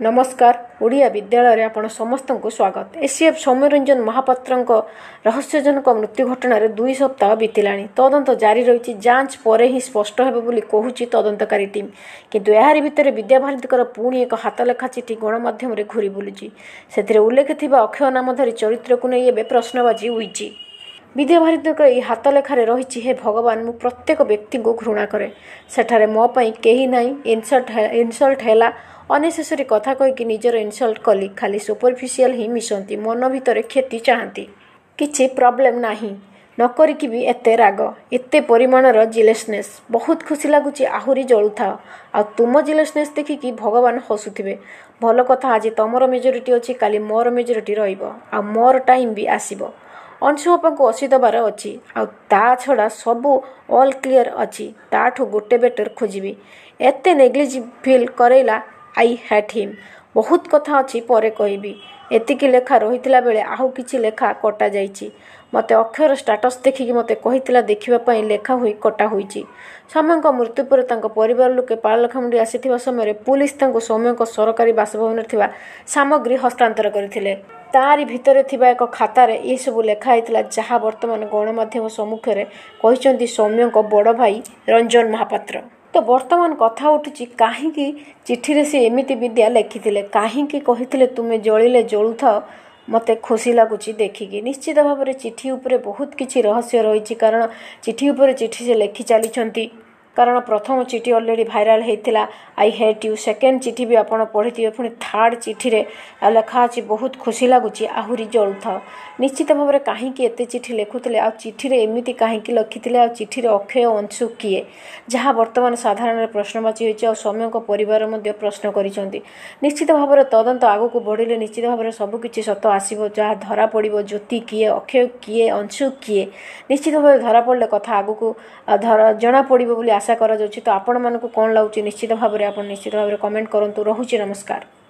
नमस्कार। ओडिया विद्यालय रे आपण समस्त को स्वागत। एसीएफ सौम्यरंजन महापात्र रहस्यजनक मृत्यु घटन 2 सप्ताह बीतलाणी। तदंत जारी रही। जांच पर ही स्पष्ट हेबे बोली कहूची तदंतकारी टीम। किंतु यारि भितर विद्याभारतीकर पुणी एक हातलेखा चिठी गणमाध्यम रे घुरी बुलुची। सेथिरे उल्लेख थिबा अक्षय नामधारी चरित्र को नहीं एबे प्रश्नबाजी होईची। विद्याभारतीकर यह हातलेखारे रही हे भगवान मु प्रत्येक व्यक्ति को घृणा करे। सेठारे मो पई केही नाही। इनसल्ट हैला अनेसेसरी कथा कहीकि निजर इनसल्ट कली। खाली सुपरफिशियल ही मिशंती। मन भितर क्षति चाहती। किछि प्रॉब्लम नाही। न करिकि भी एते राग एते परिमाणर जिलेसनेस। बहुत खुशी लगुच आहुरी जलुथा। आ तुम जिलेसनेस देखिकी भगवान हसुथिबे। भल कथा आज तमर मेजोरिटी अच्छी काली मोर मेजोरिटी रहिबो। आ मोर टाइम भी आसीबो। अंशु बापा को 80 दबार अच्छी। आ छड़ा सबू ऑल क्लियर अच्छी। ताठू गोटे बेटर खोजी एते नेग्लिज फील करेला। I hate him. बहुत कथा अच्छी परे कहबी। एतिकी लेखा रही बेले आहु किछि लेखा कटा जाइछि। मते अक्षर स्टाटस देखिकी मते कहितिला देखिबा पई लेखा होई कटा होईछि। सौम्यक मृत्यु पर तांको परिवार लोके पालखामुंडी आसीथिबा समय पुलिस तांको सौम्यक सरकारी बासभवन थिबा सामग्री हस्तांतर करथिले। तारी भितरे थिबा एक खातारे ए सब लेखा आइतिला जहा वर्तमान गणमाध्यम सम्मुख रे कहिसंती सौम्यक बड़ भाई रंजन महापात्र। तो वर्तमान कथा उठुची काहींकी चिठी रे से एमिति विद्या लेखिथिले। काहींकी कहिथिले तुमे जळिले जळुथाओ। मते खुशी लगुची देखिकी। निश्चित भाव में चिठी उपरे बहुत किछि रहस्य रही। कारण चिठी उपरे चिठी से लेखि चली। कारण प्रथम चिठी ऑलरेडी भाइराल होता आई हेट यू। सेकेंड चिठी भी आपड़ पढ़ी पुणी थर्ड चिठी रे लेखा अच्छी बहुत खुशी लगुच आहुरी जलुथा। निश्चित भाव में कहीं एत चिठी लिखुले आ चिठी रे एमती कहीं लिखिले आ चिठी रे अक्षय अंशु किए जहाँ वर्तमान साधारण प्रश्नवाची हो। सौम्य परिवार प्रश्न कर निश्चित भाव में तदंत आगक बढ़े निश्चित भाव में सबकि सत आसो जहाँ धरा पड़ो ज्योति किए अक्षय किए अंशु किए निश्चित भाव में धरा पड़े कथा आगक जना पड़ो आशा करा। तो आपण मानक कौन लगुच निश्चित भाव में निश्चित भाव में कमेंट करूँ। रहुछि नमस्कार।